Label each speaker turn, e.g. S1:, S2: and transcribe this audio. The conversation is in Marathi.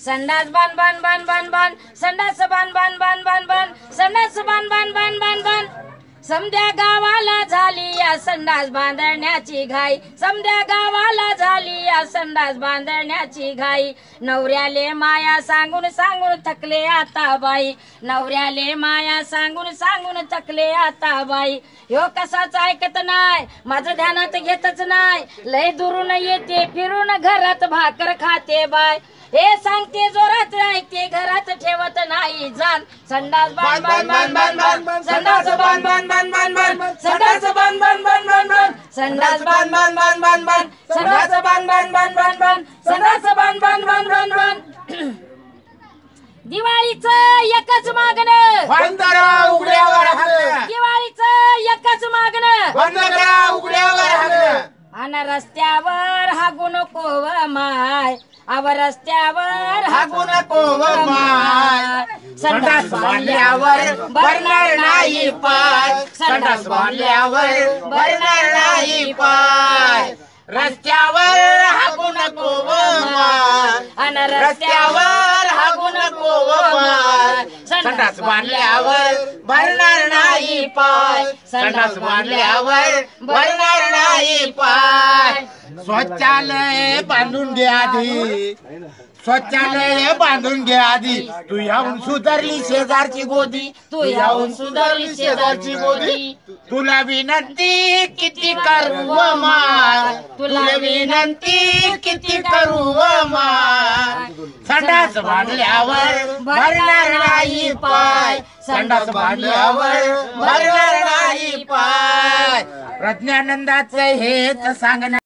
S1: संडास बांध बांध बांध बांध बांध संडास बांध बांध बांध बांध बांध संडास बांध बांध बांध बांध बांध समद्या गावाला झाली या संडास बांधण्याची घाई समद्या गावाला झाली या संडास बांधण्याची घाई नवऱ्याले माया सांगून सांगून थकले आता बाई नवऱ्याले माया सांगून सांगून थकले आता बाई ह्यो कसाच ऐकत नाही माझं ध्यानात घेतच नाही लय दुरून येते फिरून घरात भाकर खाते बाय हे सांगते जोरात ऐकते घरात ठेवत नाही जाण संडास बांध बांध बांध बांध बांध संडास बांध बांध बांध बांध बांध संडास बांध बांध बांध बांध बांध संडास बांध बांध बांध बांध बांध संडास बांध बांध बांध बांध बांध संडास बांध बांध बांध बांध बांध दिवाळीचं एकच मागणं
S2: बंद करा उघड्यावर हाकणं
S1: दिवाळीचं एकच मागणं
S2: बंद करा उघड्यावर हाकणं
S1: आणि रस्त्यावर हागू नको व माय अव रस्त्यावर हागू नको व माय
S2: संडास बांधल्यावर भरणार नाही पाय संडास बांधल्यावर भरणार नाही पाय रस्त्यावर हागू नको व माय
S1: आणि
S2: रस्त्यावर हागू नको व माय संडास बांधल्यावर भरणार नाही पाय संडास बांधल्यावर भरणार नाही पाय शौचालय बांधून घे आधी शौचालय बांधून घे आधी तू याहून सुधारली शेजारची गोदी
S1: तू याहून सुधारली शेजारची गोदी
S2: तुला विनंती किती करू व माय तुला विनंती किती करू व माय संडास बांधल्यावर भरणार नाही पाय संडास बांधल्यावर भरणार नाही पाय प्रज्ञानंदाचं हेच सांगणं